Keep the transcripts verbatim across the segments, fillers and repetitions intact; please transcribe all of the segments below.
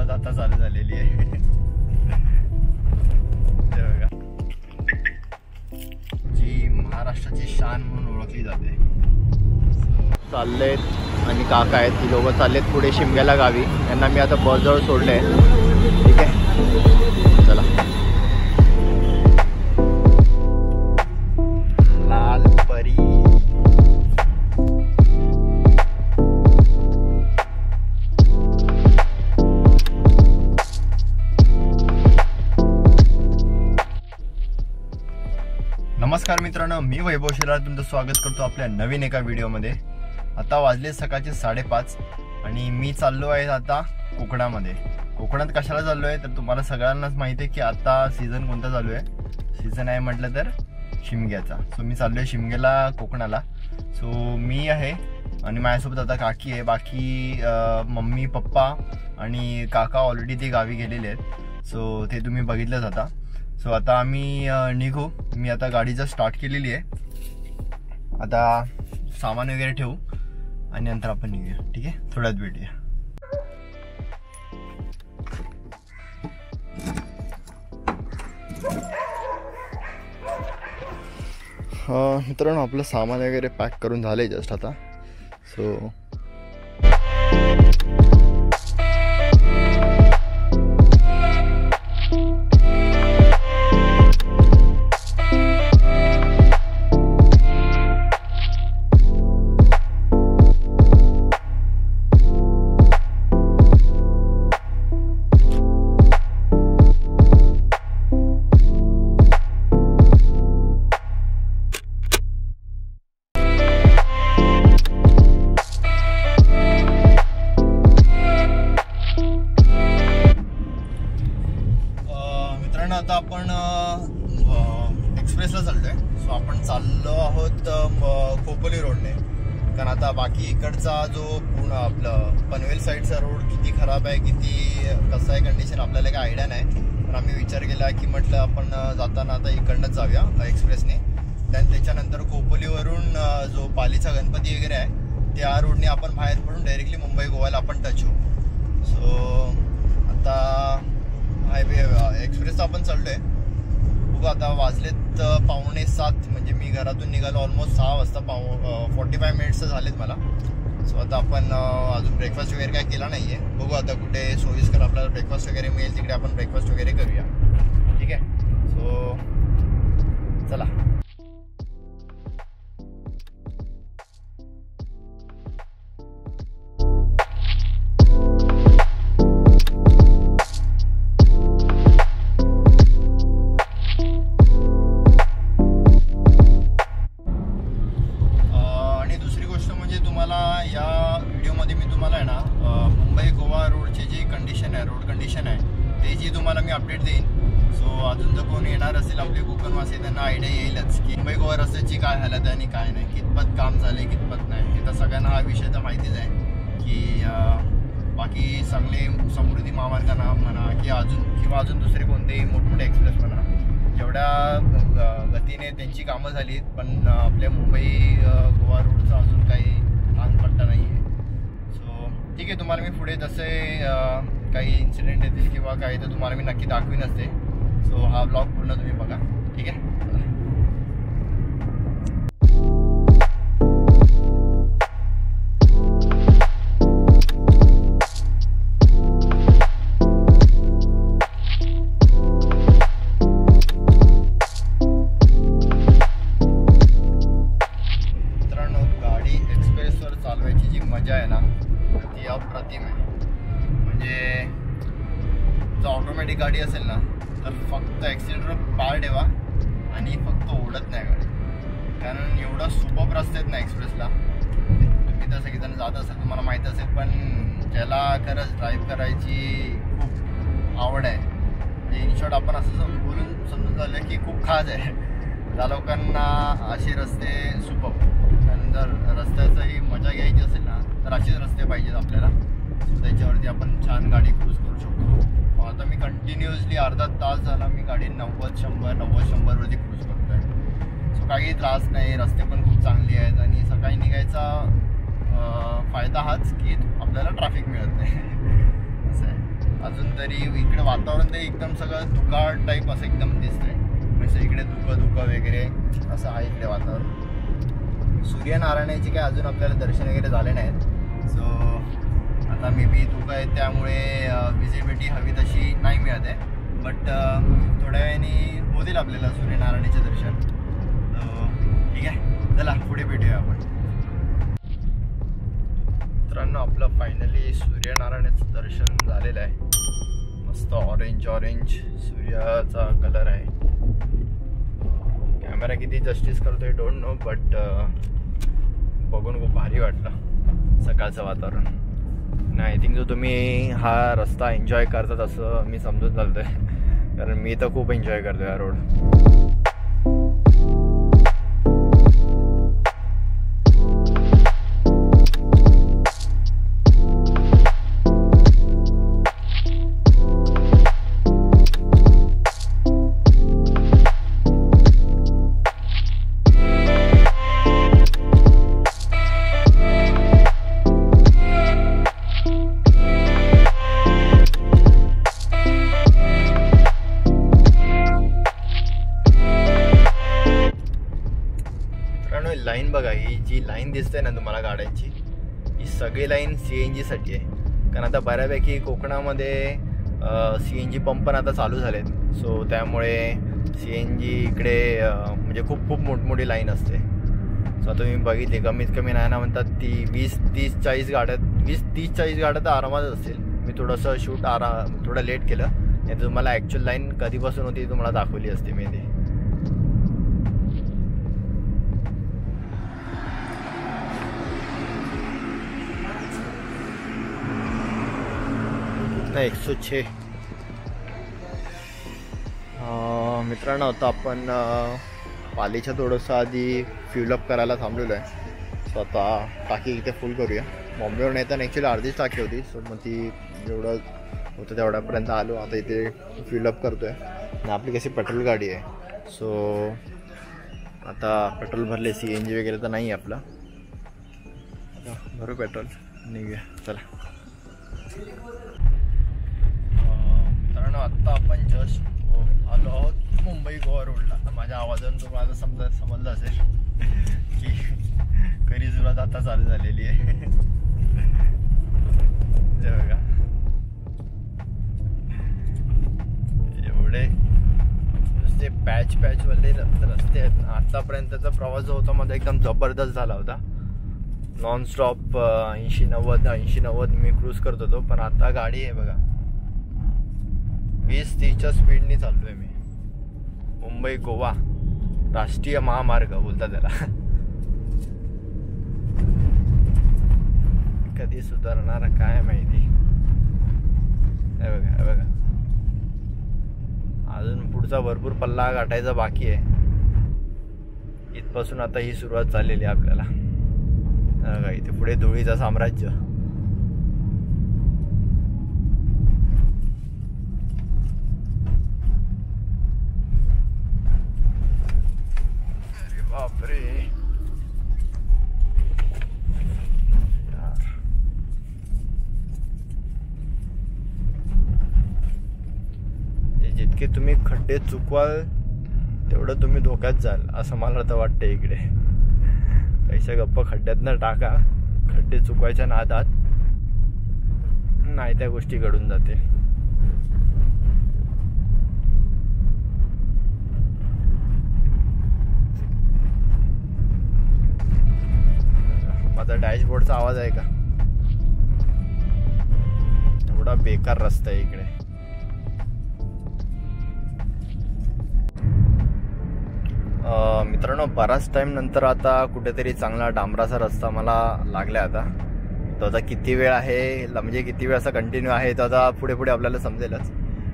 आवाज आता चालू झालेली आहे. जी महाराष्ट्राची शान म्हणून ओळखली जाते. चाललेत आणि काका आहेत ती लोक चाललेत पुढे शिमग्याला गावी. यांना मी आता बसजवळ सोडले. ठीक आहे चला. लाल परी नमस्कार मित्रांनो, मी वैभव शिराळ तुमचं स्वागत करतो आपल्या नवीन एका व्हिडिओमध्ये. आता वाजले सकाळचे साडेपाच आणि मी चाललो आहे आता कोकणामध्ये. कोकणात कशाला चाललो आहे तर तुम्हाला सगळ्यांनाच माहिती आहे की आता सीझन कोणता चालू आहे. सीझन आहे म्हटलं तर शिमग्याचा. सो मी चाललो आहे शिमग्याला कोकणाला. सो मी आहे आणि माझ्यासोबत आता काकी आहे. बाकी मम्मी पप्पा आणि काका ऑलरेडी ते गावी गेलेले आहेत. सो ते तुम्ही बघितलंच आता. सो आता आम्ही निघू. मी आता गाडीचं स्टार्ट केलेली आहे. आता सामान वगैरे ठेवू आणि नंतर आपण निघूया. ठीक आहे, थोड्यात भेटूया. मित्रांनो आपलं सामान वगैरे पॅक करून झालं आहे जस्ट आता. सो आता आपण एक्सप्रेसला चाललोय. सो आपण चाललो आहोत खोपोली रोडने. कारण आता बाकी इकडचा जो पूर्ण आपलं पनवेल साईडचा रोड किती खराब आहे, किती कसं आहे कंडिशन आपल्याला काही आयडिया नाही. पण आम्ही विचार केला की म्हटलं आपण जाताना आता इकडनंच जाऊया एक्सप्रेसने. त्यान त्याच्यानंतर खोपोलीवरून जो पालीचा गणपती वगैरे आहे त्या रोडने आपण बाहेर पडून डायरेक्टली मुंबई गोव्याला आपण टच होऊ. सो आता हायवे एक्सप्रेसचा आपण चाललोय. बघू आता वाजलेत पावणे सात. म्हणजे मी घरातून निघालो ऑलमोस्ट सहा वाजता. पाव फोर्टी फाय मिनिट्स झालेत मला. सो आता आपण अजून ब्रेकफास्ट वगैरे काय केला नाही आहे. बघू आता कुठे सोयीस्कर आपल्याला ब्रेकफास्ट वगैरे मिळेल तिकडे आपण ब्रेकफास्ट वगैरे करूया. ठीक आहे, सो चला. रोड कंडिशन आहे ते जी तुम्हाला मी अपडेट देईन. सो अजून जर कोण येणार असेल आपले कोकणवासी त्यांना आयडिया येईलच की मुंबई गोवा रस्त्याची काय हालत आहे आणि काय नाही, कितपत काम झाले कितपत नाही. हे तर सगळ्यांना हा विषय तर माहितीच आहे की बाकी चांगले समृद्धी महामार्गांना म्हणा की अजून किंवा अजून दुसरे कोणतेही मोठमोठे एक्सप्रेस म्हणा जेवढ्या गतीने त्यांची कामं झालीत. पण आपल्या मुंबई गोवा रोडचा अजून काही भानपट्टा नाही आहे. सो ठीक आहे, तुम्हाला मी पुढे जसे काही इन्सिडेंट येतील किंवा काही तर तुम्हाला मी नक्की दाखवीन असते. सो हा ब्लॉग पूर्ण तुम्ही बघा. ठीक आहे. मित्रांनो गाडी एक्सप्रेसवर चालवायची जी मजा आहे ना ती अप्रतिम आहे. म्हणजे जर ऑटोमॅटिक गाडी असेल ना तर फक्त ॲक्सिलेटर पार ठेवा आणि फक्त ओढत नाही गाडी. कारण एवढा सुपर रस्ते आहेत ना एक्सप्रेसला. तुम्ही तर सगळेजण जात असेल तुम्हाला माहीत असेल. पण ज्याला खरंच ड्राईव्ह करायची खूप आवड आहे म्हणजे इन शॉर्ट आपण असं बोलून समजून झालं की खूप खास आहे त्या लोकांना असे रस्ते सुपर. कारण जर रस्त्याचाही मजा घ्यायची असेल ना तर असेच रस्ते पाहिजेत आपल्याला. त्याच्यावरती आपण छान गाडी क्रूज करू शकतो. आता मी कंटिन्युअसली अर्धा तास झाला मी गाडी नव्वद शंभर नव्वद शंभरवरती क्रूज करतो आहे. सो काही त्रास नाही. रस्ते पण खूप चांगले आहेत आणि सकाळी निघायचा फायदा हाच की आपल्याला ट्रॅफिक मिळत नाही असं आहे. अजून तरी इकडे वातावरण ते एकदम सगळं धुकाळ टाईप असं एकदम दिसतंय, म्हणजे इकडे धुकं धुकं वगैरे असं आहे इकडे वातावरण. सूर्यनारायणाची काय अजून आपल्याला दर्शन वगैरे झाले नाहीत. सो आता मे बी धुकं आहे त्यामुळे विजिबिलिटी हवी तशी नाही मिळत आहे, बट थोड्या वेळाने होतील आपल्याला सूर्यनारायणाचे दर्शन. ठीक आहे, चला पुढे भेटूया आपण. मित्रांनो, आपलं फायनली सूर्यनारायणाचं दर्शन झालेलं आहे. मस्त ऑरेंज ऑरेंज सूर्याचा कलर आहे. कॅमेरा किती जस्टिस करतोय डोंट नो, बट बघून खूप भारी वाटलं सकाळचं वातावरण. आणि आय थिंक जो तुम्ही हा रस्ता एन्जॉय करतात असं मी समजून चालतोय, कारण मी तर खूप एन्जॉय करतोय हा रोड. लाईन बघा, ही जी लाईन दिसते ना तुम्हाला गाड्यांची, ही सगळी लाईन सी एन जीसाठी आहे. कारण आता बऱ्यापैकी कोकणामध्ये सी एन जी पंप पण आता चालू झालेत. सो त्यामुळे सी एन जी इकडे म्हणजे खूप खूप मोठमोठी लाईन असते. सो आता तुम्ही बघितली, कमीत कमी नाही ना म्हणतात ती वीस तीस चाळीस गाड्या वीस तीस चाळीस गाड्या तर आरामात असतील. मी थोडंसं शूट आरा थोडं लेट केलं, नाही तुम्हाला ॲक्च्युअल लाईन कधीपासून होती तुम्हाला दाखवली असते मी ती. एकशे छे. मित्रांनो, आता आपण पालीच्या थोडंसं आधी फ्युलअप करायला थांबलेलो आहे. सो आता टाकी इथे फुल करूया. बॉम्बेवरून येताना ॲक्च्युली अर्धीच टाकी होती, सो मग ती जेवढं होतं तेवढ्यापर्यंत आलो. आता इथे फ्युलअप करतो आहे. आणि आपली कशी पेट्रोल गाडी आहे, सो आता पेट्रोल भरले. सी एन जी वगैरे तर नाही आहे आपला. आता भरू पेट्रोल, निघूया चला. आत्ता आपण जस्ट आलो आहोत मुंबई गोवा रोडला. माझ्या आवाजावरून तुम्हाला समजा समजलं असेल की खरी सुरुवात आता चालू झालेली आहे. बघा एवढे नुसते पॅच पॅचवाले रस्ते आहेत ना. आत्तापर्यंतचा प्रवास जो होता माझा एकदम जबरदस्त झाला होता. नॉनस्टॉप ऐंशी नव्वद ऐंशी नव्वद मी क्रूज करत होतो, पण आता गाडी आहे बघा वीस तीसच्या स्पीडनी चाललो आहे मी. मुंबई गोवा राष्ट्रीय महामार्ग बोलतात त्याला. कधी सुधारणार काय माहिती. हे बघा हे बघा अजून पुढचा भरपूर पल्ला गाठायचा बाकी आहे. इथपासून आता ही सुरुवात झालेली आहे आपल्याला. बघा इथे पुढे धुळीचं साम्राज्य. बापरे यार, जितके तुम्ही खड्डे चुकवाल तेवढं तुम्ही धोक्यात जाल असं मला तर वाटतं. इकडे पैसा गप्पा खड्ड्यात न टाका. खड्डे चुकवायच्या नादात नाही त्या गोष्टी घडून जाते. माझा डॅशबोर्डचा आवाज आहे का? एवढा बेकार रस्ता आहे इकडे. मित्रांनो, बराच टाइम नंतर आता कुठेतरी चांगला डांबराचा रस्ता मला लागला. आता तो आता किती वेळ आहे म्हणजे किती वेळ असा कंटिन्यू आहे तो आता पुढे पुढे आपल्याला समजेलच.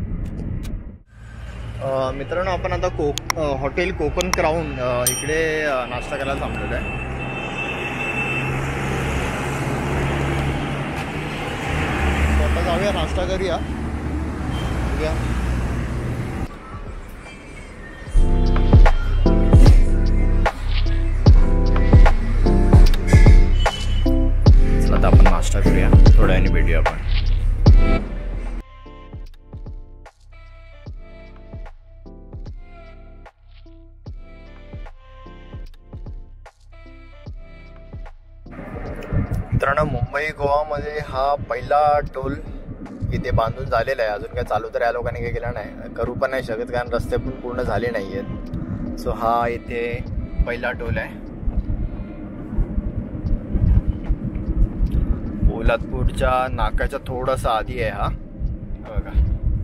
मित्रांनो, आपण आता कोक हॉटेल कोकण क्राऊन इकडे नाश्ता करायला थांबलेलो आहे. आता जाऊया नाश्ता करूया. चला आता आपण नाश्ता करूया. थोड्या वेळाने भेटूया आपण. मित्रांनो, मुंबई गोवामध्ये हा पहिला टोल इथे बांधून झालेला आहे. अजून काय चालू तर या लोकांनी काही केलं नाही, करू पण नाही शकत कारण रस्ते पण पूर्ण झाले नाही आहेत. सो हा इथे पहिला टोल आहे. पोलादपूरच्या नाक्याच्या थोडासा आधी आहे हा बघा.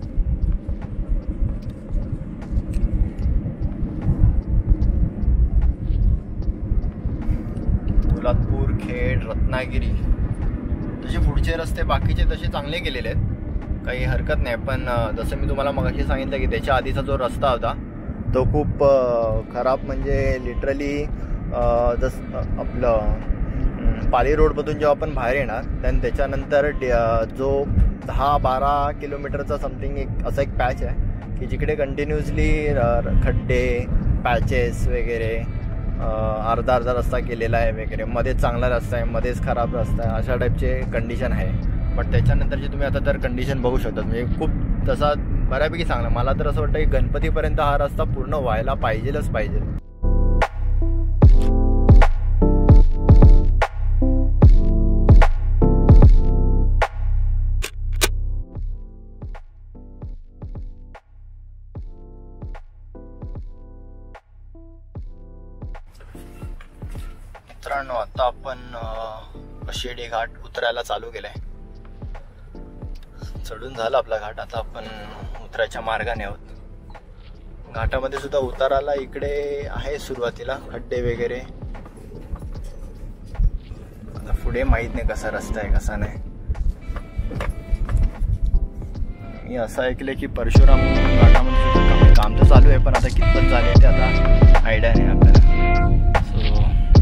पोलादपूर, खेड, रत्नागिरी तसे पुढचे रस्ते बाकीचे तसे चांगले केलेले आहेत, काही हरकत नाही. पण जसं मी तुम्हाला मगाशी सांगितलं की त्याच्या आधीचा जो रस्ता होता तो खूप खराब, म्हणजे लिटरली जस आपलं पाली रोडमधून जेव्हा आपण बाहेर येणार त्यान त्याच्यानंतर जो दहा बारा किलोमीटरचा समथिंग एक असा एक पॅच आहे की जिकडे कंटिन्युअसली खड्डे, पॅचेस वगैरे, अर्धा अर्धा रस्ता केलेला आहे वगैरे, मध्येच चांगला रस्ता आहे, मध्येच खराब रस्ता आहे, अशा टाईपचे कंडिशन आहे. बट त्याच्यानंतरचे तुम्ही आता तर कंडिशन बघू शकता, म्हणजे खूप तसा बऱ्यापैकी चांगला. मला तर असं वाटतं की गणपतीपर्यंत हा रस्ता पूर्ण व्हायला पाहिजेलच पाहिजे. मित्रांनो, आता आपण शिर्डी घाट उतरायला चालू केलाय. चढून झाला आपला घाट, आता आपण उतरायच्या मार्गाने आहोत. घाटामध्ये सुद्धा उताराला इकडे आहे सुरुवातीला खड्डे वगैरे. आता पुढे माहित नाही कसा रस्ता आहे कसा नाही. मी असं ऐकलंय की परशुराम घाटामध्ये सुद्धा काम तर चालू आहे, पण आता कितपत झाले ते आता आयडिया नाही आपल्याला. सो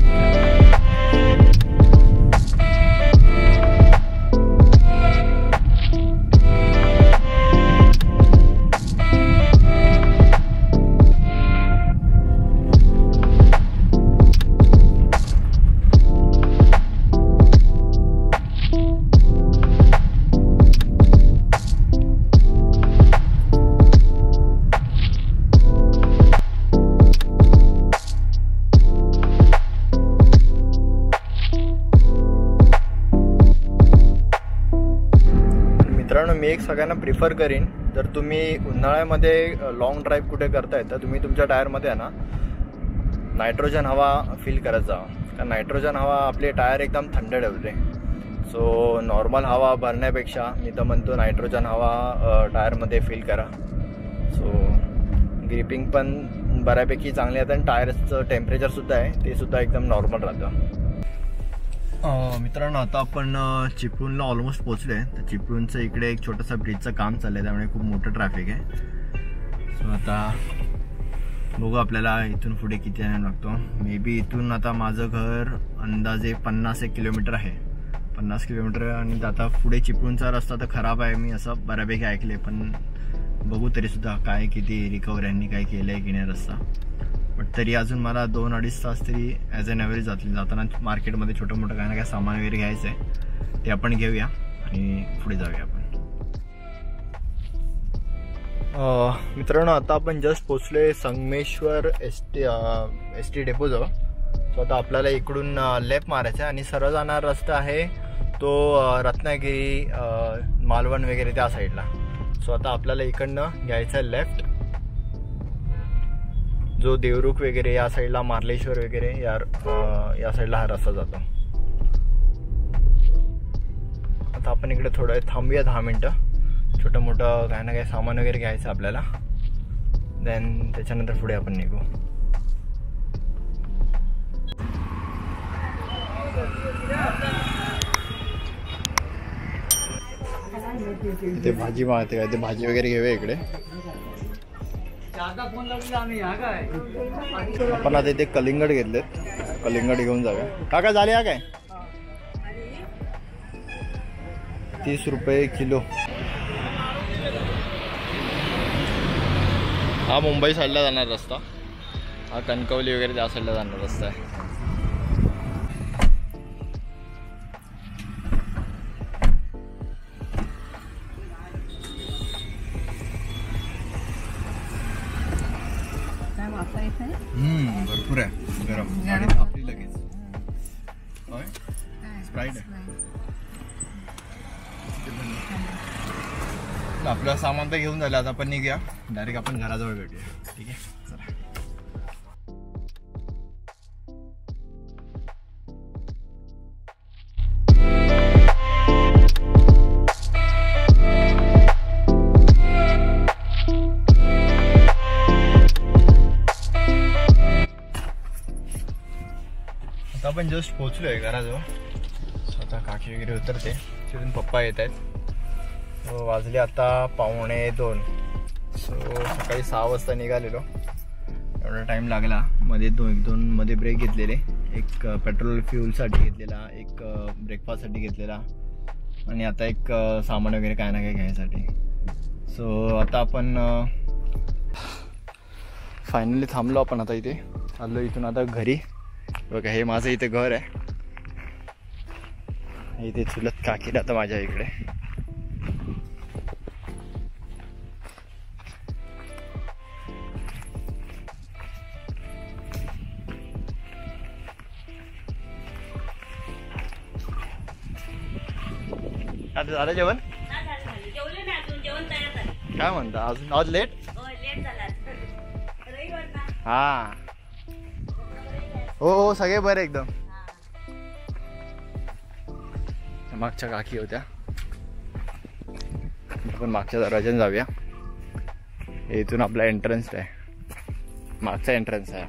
मी एक सगळ्यांना प्रिफर करीन, जर तुम्ही उन्हाळ्यामध्ये लॉंग ड्राईव्ह कुठे करताय तर तुम्ही तुमच्या टायरमध्ये आहे ना नायट्रोजन हवा फिल करत जा, कारण नायट्रोजन हवा आपले टायर एकदम थंड ठेवते. सो नॉर्मल हवा भरण्यापेक्षा मी तर म्हणतो नायट्रोजन हवा टायरमध्ये फिल करा. सो ग्रिपिंग पण बऱ्यापैकी चांगली आहे आणि टायरचं टेम्परेचरसुद्धा आहे ते सुद्धा एकदम नॉर्मल राहतं. मित्रांनो, आता आपण चिपळूणला ऑलमोस्ट पोचलो आहे. तर चिपळूणचं इकडे एक छोटंसं ब्रिजचं काम चाललं आहे, त्यामुळे खूप मोठं ट्रॅफिक आहे. सो आता बघू आपल्याला इथून पुढे किती टाइम लागतो. मे बी इथून आता माझं घर अंदाजे पन्नास एक किलोमीटर आहे, पन्नास किलोमीटर. आणि आता पुढे चिपळूणचा रस्ता तर खराब आहे, मी असं बऱ्यापैकी ऐकले, पण बघू तरीसुद्धा काय किती रिकव्हऱ्यांनी काय केलं आहे की नाही रस्ता. बट तरी अजून मला दोन अडीच तास तरी ॲज अन ॲव्हरेज जातील. जाताना मार्केटमध्ये छोटं मोठं काय ना काय सामान वगैरे घ्यायचं आहे, ते आपण घेऊया आणि पुढे जाऊया आपण. मित्रांनो, आता आपण जस्ट पोचलोय Sangameshwar S T S T डेपोजवळ. सो आता आपल्याला इकडून लेफ्ट मारायचं आहे आणि सरळ जाणारा रस्ता आहे तो रत्नागिरी, मालवण वगैरे त्या साईडला. सो आता आपल्याला इकडनं घ्यायचं आहे लेफ्ट, जो देवरुख वगैरे या साईडला, मार्लेश्वर वगैरे या या साईडला हा रस्ता जातो. आता आपण इकडे थोडं थांबूया दहा मिनटं, छोटं मोठं काय ना काय सामान वगैरे घ्यायचं आपल्याला, देन त्याच्यानंतर पुढे आपण निघू. इथे भाजी मागते काय, ते भाजी वगैरे घेऊया इकडे. आपण आता इथे कलिंगड घेतलेत, कलिंगड घेऊन जाऊया. काका झाले हा काय? तीस रुपये किलो. हा मुंबई साईडला जाणार रस्ता, हा कणकवली वगैरे त्या साईडला जाणार रस्ता आहे. भरपूर आहे गरम, गाडी आपली लगेच. स्प्राईट आहे. आपलं सामान तर घेऊन झालं, आता आपण निघूया डायरेक्ट आपण घराजवळ भेटूया. ठीक आहे चला. आता आपण जस्ट पोहोचलो आहे घराजवळ. स्वतः काकी वगैरे उतरते, तिथून पप्पा येत आहेत. वाजले आता पावणे दोन. सो सकाळी सहा वाजता निघालेलो, एवढा टाईम लागला. मध्ये दोन एक दोन मध्ये ब्रेक घेतलेले, एक पेट्रोल फ्यूलसाठी घेतलेला, एक ब्रेकफास्टसाठी घेतलेला, आणि आता एक सामान वगैरे काय ना काय घ्यायसाठी. सो आता आपण फायनली थांबलो. आपण आता इथे चाललो, इथून आता घरी. बघा हे माझं इथे घर आहे, इथे चुलत काकी राहतं माझ्या इकडे. आता झालं जेवण? काय म्हणता अजून? आज लेट? हा हो हो सगळे बरे एकदम. मागच्या काकी होत्या, आपण मागच्या दरवाज्याने जाऊया. इथून आपला एंट्रन्स आहे, मागचा एंट्रन्स आहे.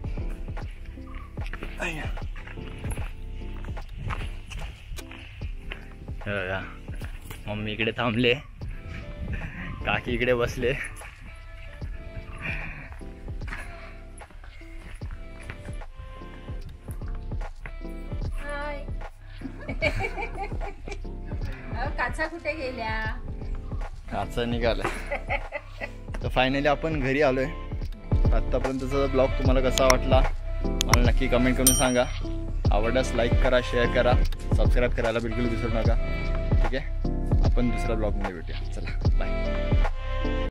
मम्मी इकडे थांबले, काकी इकडे बसले. काचा कुठे गेल्या? काचा निघालाय. तर फायनली आपण घरी आलोय. आतापर्यंतचा ब्लॉग तुम्हाला कसा वाटला मला नक्की कमेंट करून सांगा. आवडल्यास लाईक करा, शेअर करा, सबस्क्राईब करायला बिलकुल विसरू नका. ठीक आहे, आपण दुसऱ्या ब्लॉगमध्ये भेटूया. चला बाय.